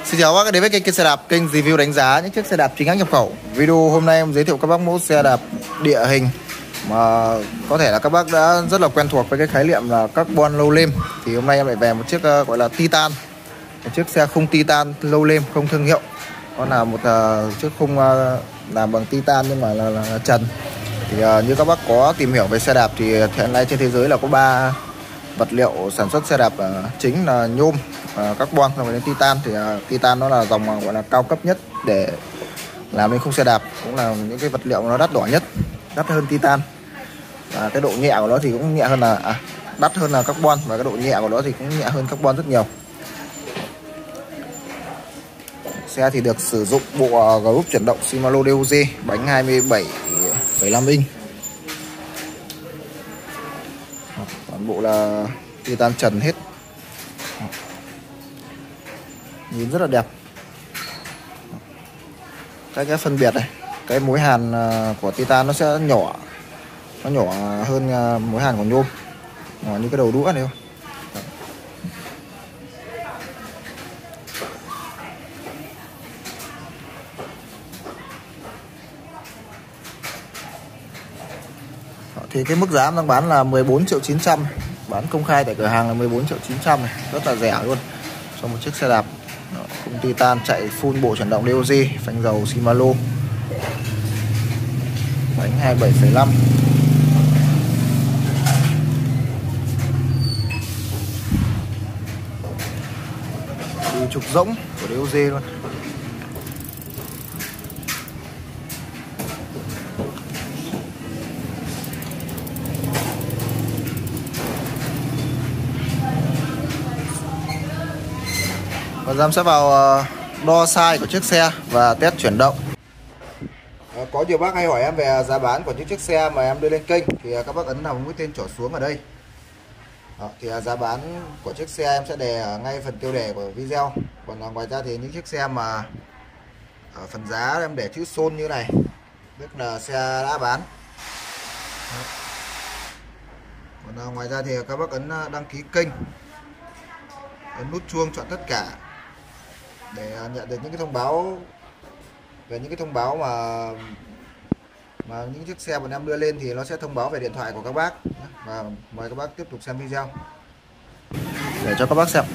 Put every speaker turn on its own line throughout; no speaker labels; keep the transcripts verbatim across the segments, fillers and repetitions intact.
Xin chào các bác đến với kênh, kênh xe đạp, kênh review đánh giá những chiếc xe đạp chính hãng nhập khẩu. Video hôm nay em giới thiệu các bác mẫu xe đạp địa hình mà có thể là các bác đã rất là quen thuộc với cái khái niệm là carbon low lim. Thì hôm nay em lại về một chiếc uh, gọi là Titan, một chiếc xe khung Titan low lim không thương hiệu. Nó là một uh, chiếc khung uh, làm bằng Titan nhưng mà là, là, là trần. Thì uh, như các bác có tìm hiểu về xe đạp thì hiện nay trên thế giới là có ba vật liệu sản xuất xe đạp uh, chính là nhôm, uh, carbon và đến Titan. Thì uh, Titan nó là dòng uh, gọi là cao cấp nhất để làm nên khung xe đạp, cũng là những cái vật liệu nó đắt đỏ nhất, đắt hơn Titan. Và cái độ nhẹ của nó thì cũng nhẹ hơn là à, đắt hơn là carbon, và cái độ nhẹ của nó thì cũng nhẹ hơn carbon rất nhiều. Xe thì được sử dụng bộ group chuyển động Shimano đê ô giê, bánh hai mươi bảy phẩy năm inch. Toàn bộ là Titan trần hết, nhìn rất là đẹp. Cái cái phân biệt này, cái mối hàn của Titan nó sẽ nhỏ, nó nhỏ hơn mối hàn của nhôm, nhỏ như cái đầu đũa này không. Thì cái mức giá em đang bán là mười bốn triệu chín trăm, bán công khai tại cửa hàng là mười bốn triệu chín trăm này, rất là rẻ luôn cho một chiếc xe đạp khung Titan chạy full bộ chuyển động đê ô giê, phanh dầu Shimano, bánh hai mươi bảy phẩy năm. Đi trục rỗng của đê ô giê luôn. Và giám sẽ vào đo size của chiếc xe và test chuyển động. Có nhiều bác hay hỏi em về giá bán của những chiếc xe mà em đưa lên kênh thì các bác ấn vào mũi tên trỏ xuống ở đây. Đó, thì giá bán của chiếc xe em sẽ đề ở ngay phần tiêu đề của video. Còn ngoài ra thì những chiếc xe mà ở phần giá em để chữ xôn như này, tức là xe đã bán. Đó. Còn ngoài ra thì các bác ấn đăng ký kênh, ấn nút chuông chọn tất cả để nhận được những cái thông báo về những cái thông báo mà mà những chiếc xe bọn em đưa lên thì nó sẽ thông báo về điện thoại của các bác. Và mời các bác tiếp tục xem video để cho các bác xem.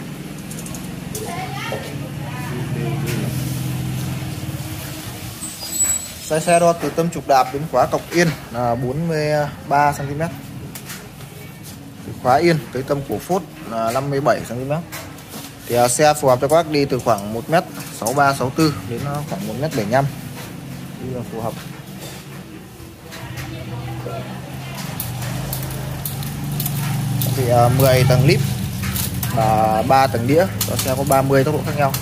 Size xe đo từ tâm trục đạp đến khóa cọc yên là bốn mươi ba xăng ti mét, từ khóa yên tới tâm cổ phốt là năm mươi bảy xăng ti mét. Thì uh, xe phù hợp cho các bác đi từ khoảng một mét sáu ba sáu tư đến khoảng một mét bảy mươi lăm, đi là phù hợp. Thì uh, mười tầng lip và ba tầng đĩa, và xe có ba mươi tốc độ khác nhau.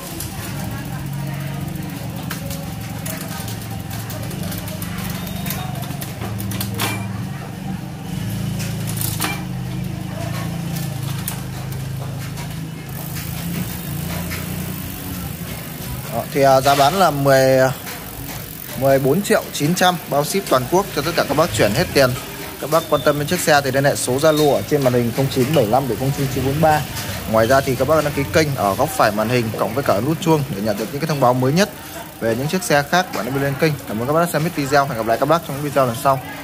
Đó, thì uh, giá bán là mười bốn triệu chín trăm, bao ship toàn quốc cho tất cả các bác chuyển hết tiền. Các bác quan tâm đến chiếc xe thì liên hệ số Zalo ở trên màn hình không chín bảy lăm bảy không chín chín bốn ba. Ngoài ra thì các bác đăng ký kênh ở góc phải màn hình cộng với cả nút chuông để nhận được những cái thông báo mới nhất về những chiếc xe khác bạn đã đưa lên kênh. Cảm ơn các bác đã xem hết video. Hẹn gặp lại các bác trong video lần sau.